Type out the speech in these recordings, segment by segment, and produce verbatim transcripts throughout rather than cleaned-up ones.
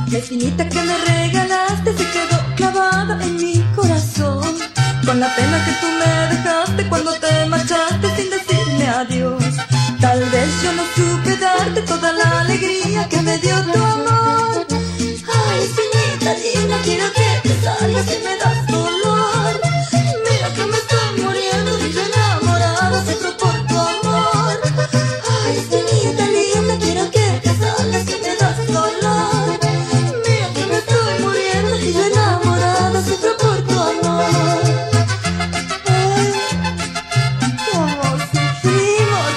La espinita que me regalaste se quedó clavada en mi corazón, con la pena que tú me dejaste cuando te marchaste sin decirme adiós. Tal vez yo no supe darte toda la alegría que me dio tu amor. Ay, espinita linda, quiero que te salgas y me das dolor. Mira que me estoy muriendo, estoy enamorada, sufro por tu amor. Ay, espinita linda, quiero que te salgas y me das dolor. Mira que me estoy muriendo, estoy enamorada, sufro por tu amor. Ay, cómo sufrimos,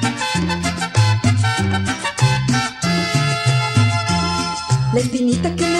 la espinita que